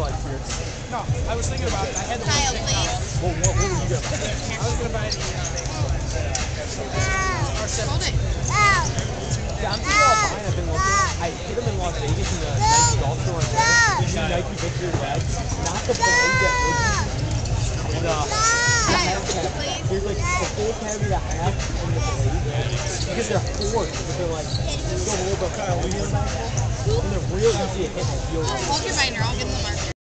like here. No, I was thinking about it. I had the Kyle, one please. What were you gonna buy? I was gonna buy the R7. Hold it. Yeah, I'm thinking about buying. I've been looking. I hit them in Las Vegas in the Nike golf store in there. The new Nike Victory Red. Not the blade that was. And Kyle, please. there's like the full cavity, the half, and the blade. Because they're forged, but they're like still a little bit premium. And they're real easy to hit and feel. Hold your binder. I'll give him the marker.